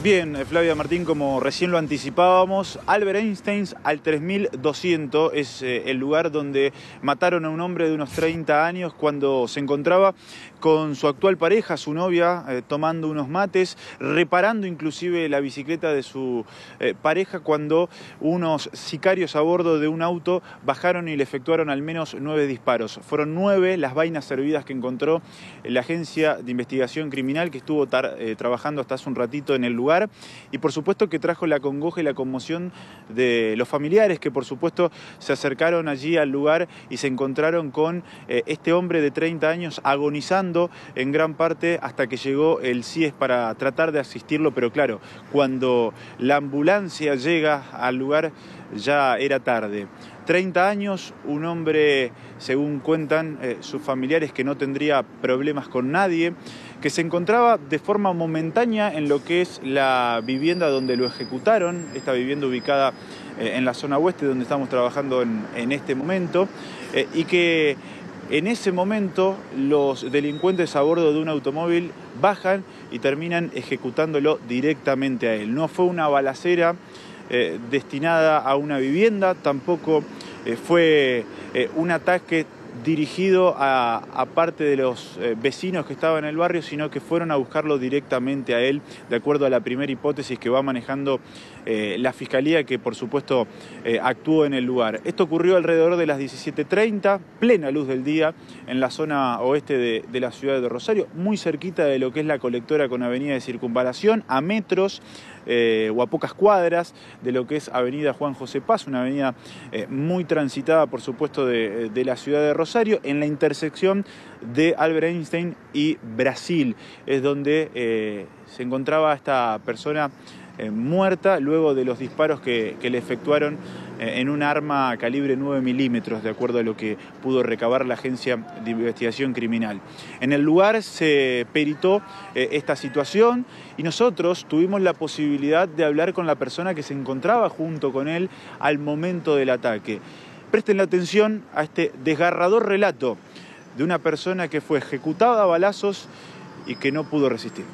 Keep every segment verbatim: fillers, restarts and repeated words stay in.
Bien, Flavia Martín, como recién lo anticipábamos, Albert Einstein al tres mil doscientos es eh, el lugar donde mataron a un hombre de unos treinta años cuando se encontraba con su actual pareja, su novia, eh, tomando unos mates, reparando inclusive la bicicleta de su eh, pareja cuando unos sicarios a bordo de un auto bajaron y le efectuaron al menos nueve disparos. Fueron nueve las vainas servidas que encontró la Agencia de Investigación Criminal, que estuvo tar, eh, trabajando hasta hace un ratito en el lugar, y por supuesto que trajo la congoja y la conmoción de los familiares que por supuesto se acercaron allí al lugar y se encontraron con eh, este hombre de treinta años agonizando en gran parte hasta que llegó el C I E S para tratar de asistirlo, pero claro, cuando la ambulancia llega al lugar ya era tarde. treinta años, un hombre, según cuentan eh, sus familiares, que no tendría problemas con nadie, que se encontraba de forma momentánea en lo que es la vivienda donde lo ejecutaron, esta vivienda ubicada eh, en la zona oeste donde estamos trabajando en, en este momento, eh, y que en ese momento los delincuentes a bordo de un automóvil bajan y terminan ejecutándolo directamente a él. No fue una balacera Eh, destinada a una vivienda, tampoco eh, fue eh, un ataque dirigido a, a parte de los eh, vecinos que estaban en el barrio, sino que fueron a buscarlo directamente a él, de acuerdo a la primera hipótesis que va manejando eh, la Fiscalía, que por supuesto eh, actuó en el lugar. Esto ocurrió alrededor de las diecisiete treinta, plena luz del día, en la zona oeste de, de la ciudad de Rosario, muy cerquita de lo que es la colectora con avenida de Circunvalación, a metros Eh, o a pocas cuadras de lo que es avenida Juan José Paz, una avenida eh, muy transitada por supuesto de, de la ciudad de Rosario, en la intersección de Albert Einstein y Brasil, es donde eh, se encontraba esta persona eh, muerta luego de los disparos que, que le efectuaron eh, en un arma calibre nueve milímetros, de acuerdo a lo que pudo recabar la Agencia de Investigación Criminal. En el lugar se peritó eh, esta situación y nosotros tuvimos la posibilidad de hablar con la persona que se encontraba junto con él al momento del ataque. Presten la atención a este desgarrador relato de una persona que fue ejecutada a balazos y que no pudo resistir.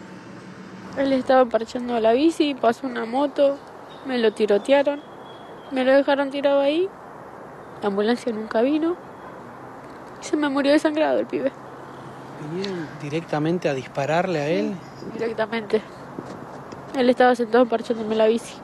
Él estaba parchando la bici, pasó una moto, me lo tirotearon, me lo dejaron tirado ahí, la ambulancia nunca vino y se me murió desangrado el pibe. ¿Vinieron directamente a dispararle a él? Directamente. Él estaba sentado parchándome la bici.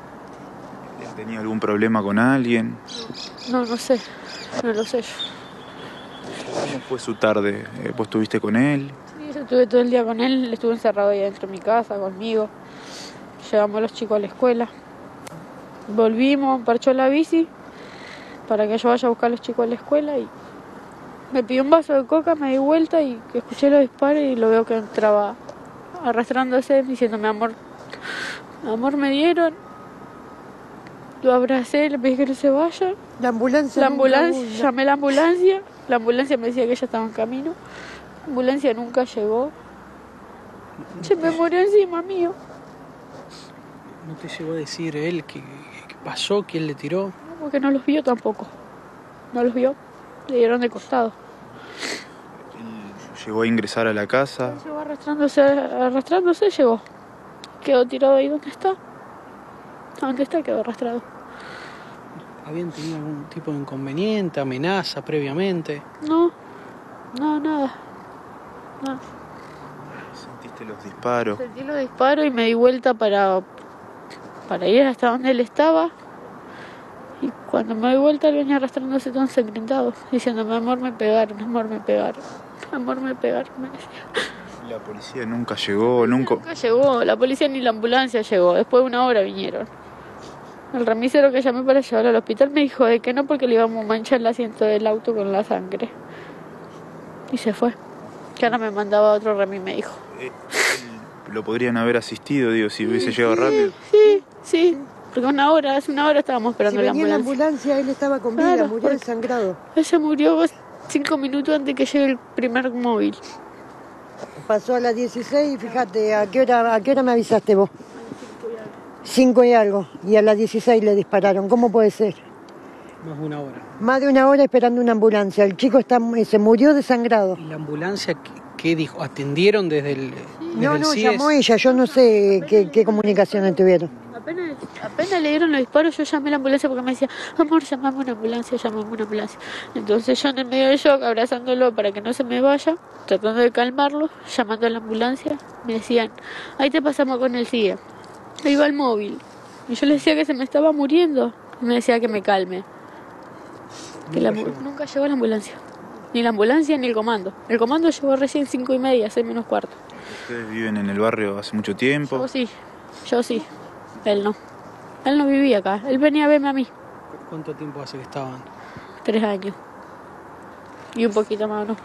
¿Tenía algún problema con alguien? No, no sé, no lo sé yo. ¿Cómo fue su tarde? ¿Vos estuviste con él? Sí, yo estuve todo el día con él, estuve encerrado ahí dentro de mi casa conmigo. Llevamos a los chicos a la escuela. Volvimos, parchó la bici para que yo vaya a buscar a los chicos a la escuela y me pidió un vaso de coca, me di vuelta y escuché los disparos y lo veo que entraba arrastrándose, diciéndome amor, amor me dieron. Lo abracé, le pedí que no se vaya. La ambulancia. La ambulancia, llamé a la ambulancia, la ambulancia me decía que ella estaba en camino. La ambulancia nunca llegó. Se me murió encima mío. ¿No te llegó a decir él qué, qué pasó, quién le tiró? No, porque no los vio tampoco. No los vio. Le dieron de costado. ¿Llegó a ingresar a la casa? Llegó arrastrándose, arrastrándose, llegó. Quedó tirado ahí donde está. ¿Dónde está? Quedó arrastrado. ¿Habían tenido algún tipo de inconveniente, amenaza previamente? No, no, nada. No. ¿Sentiste los disparos? Sentí los disparos y me di vuelta para, para ir hasta donde él estaba. Y cuando me doy vuelta, él venía arrastrándose todo ensangrentado, diciéndome, amor, me pegaron, amor, me pegaron, amor, me pegaron, me decía. ¿La policía nunca llegó? Nunca... Nunca llegó, la policía ni la ambulancia llegó, después de una hora vinieron. El remisero que llamé para llevarlo al hospital me dijo de que no porque le íbamos a manchar el asiento del auto con la sangre. Y se fue. Que ahora me mandaba otro remis, me dijo. Eh, ¿Lo podrían haber asistido, digo, si hubiese sí, llegado rápido? Sí, sí, porque una hora, hace una hora estábamos esperando si la venía ambulancia. la ambulancia, él estaba con vida, Claro, murió porque desangrado. Ella murió cinco minutos antes que llegue el primer móvil. Pasó a las dieciséis y fíjate, ¿a qué hora, a qué hora me avisaste vos? Cinco y algo. Y a las dieciséis le dispararon. ¿Cómo puede ser? Más de una hora. Más de una hora esperando una ambulancia. El chico está, se murió desangrado. ¿Y la ambulancia ¿Qué dijo? ¿Atendieron desde el, desde No, el no, C I E S? llamó ella, yo no sé qué, qué comunicaciones tuvieron. Apenas, apenas le dieron los disparos, yo llamé a la ambulancia porque me decía, amor, llamame una ambulancia, llamame una ambulancia. Entonces yo en el medio del shock, abrazándolo para que no se me vaya, tratando de calmarlo, llamando a la ambulancia, me decían, ahí te pasamos con el C I E. Ahí va el móvil. Y yo le decía que se me estaba muriendo. Y me decía que me calme. Que la, nunca llegó la ambulancia. Ni la ambulancia ni el comando. El comando llegó recién cinco y media, seis menos cuarto. ¿Ustedes viven en el barrio hace mucho tiempo? Yo sí, yo sí. Él no. Él no vivía acá. Él venía a verme a mí. ¿Cuánto tiempo hace que estaban? Tres años. Y un poquito más, ¿no?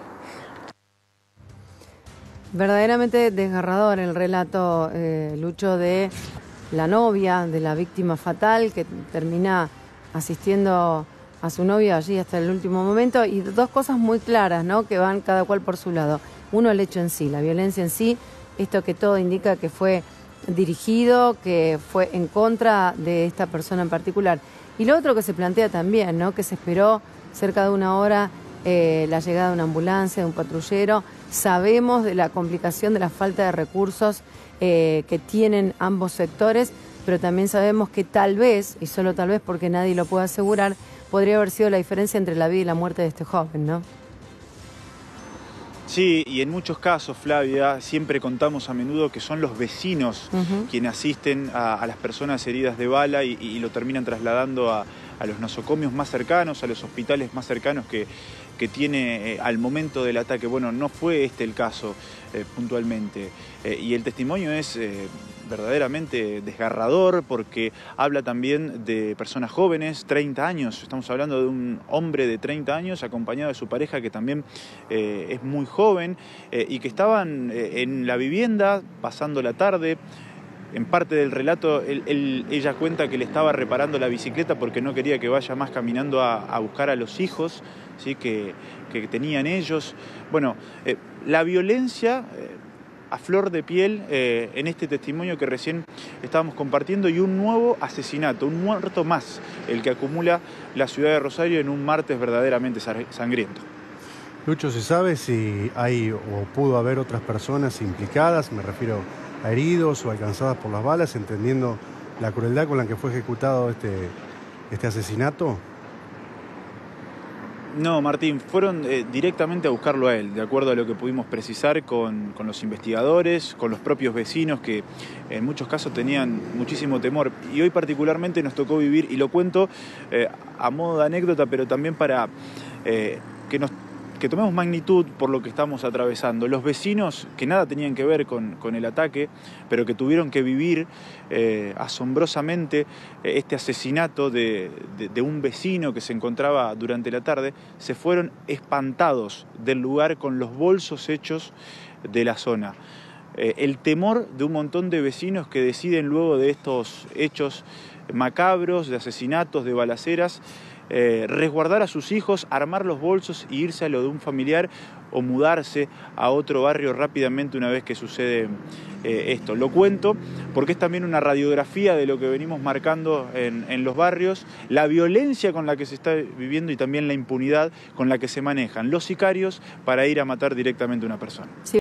Verdaderamente desgarrador el relato, eh, Lucho, de la novia de la víctima fatal que termina asistiendo a su novia allí hasta el último momento, y dos cosas muy claras, ¿no?, que van cada cual por su lado. Uno, el hecho en sí, la violencia en sí, esto que todo indica que fue dirigido, que fue en contra de esta persona en particular. Y lo otro que se plantea también, ¿no?, que se esperó cerca de una hora eh, la llegada de una ambulancia, de un patrullero. Sabemos de la complicación de la falta de recursos eh, que tienen ambos sectores, pero también sabemos que tal vez, y solo tal vez porque nadie lo puede asegurar, podría haber sido la diferencia entre la vida y la muerte de este joven, ¿no? Sí, y en muchos casos, Flavia, siempre contamos a menudo que son los vecinos uh-huh. quienes asisten a, a las personas heridas de bala y, y lo terminan trasladando a, a los nosocomios más cercanos, a los hospitales más cercanos que, que tiene eh, al momento del ataque. Bueno, no fue este el caso eh, puntualmente. Eh, y el testimonio es eh, verdaderamente desgarrador porque habla también de personas jóvenes, treinta años. Estamos hablando de un hombre de treinta años acompañado de su pareja que también eh, es muy joven eh, y que estaban eh, en la vivienda pasando la tarde. En parte del relato, él, él, ella cuenta que le estaba reparando la bicicleta porque no quería que vaya más caminando a, a buscar a los hijos, ¿sí? que, que tenían ellos. Bueno, eh, la violencia eh, a flor de piel eh, en este testimonio que recién estábamos compartiendo, y un nuevo asesinato, un muerto más, el que acumula la ciudad de Rosario en un martes verdaderamente sangriento. Lucho, ¿se sabe si hay o pudo haber otras personas implicadas? Me refiero a heridos o alcanzadas por las balas, entendiendo la crueldad con la que fue ejecutado este, este asesinato. No, Martín, fueron eh, directamente a buscarlo a él, de acuerdo a lo que pudimos precisar con, con los investigadores, con los propios vecinos que en muchos casos tenían muchísimo temor. Y hoy particularmente nos tocó vivir, y lo cuento eh, a modo de anécdota, pero también para eh, que nos que tomemos magnitud por lo que estamos atravesando. Los vecinos, que nada tenían que ver con, con el ataque, pero que tuvieron que vivir eh, asombrosamente eh, este asesinato de, de, de un vecino que se encontraba durante la tarde, se fueron espantados del lugar con los bolsos hechos de la zona. Eh, el temor de un montón de vecinos que deciden luego de estos hechos macabros, de asesinatos, de balaceras, Eh, resguardar a sus hijos, armar los bolsos e irse a lo de un familiar o mudarse a otro barrio rápidamente una vez que sucede eh, esto. Lo cuento porque es también una radiografía de lo que venimos marcando en, en los barrios, la violencia con la que se está viviendo y también la impunidad con la que se manejan los sicarios para ir a matar directamente a una persona. Sí.